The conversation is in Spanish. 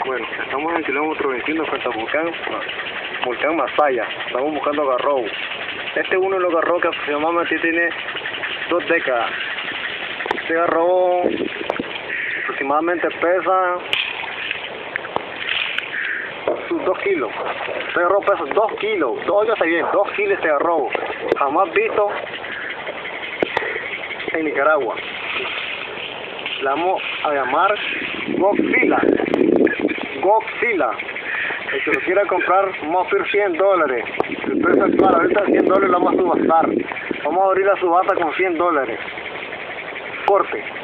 Bueno, estamos en el kilómetro 21 frente al volcán Masaya. Estamos buscando garrobo. Este es uno de los garrobos que aproximadamente tiene 2 décadas. Este garrobo aproximadamente pesa sus 2 kilos. Este garrobo pesa 2 kilos. Óigase bien, 2 kilos este garrobo. Jamás visto en Nicaragua. Le vamos a llamar Godzilla. Godzilla. El que lo quiera comprar, vamos a pedir $100. El precio actual, ahorita $100 lo vamos a subastar. Vamos a abrir la subasta con $100. Corte.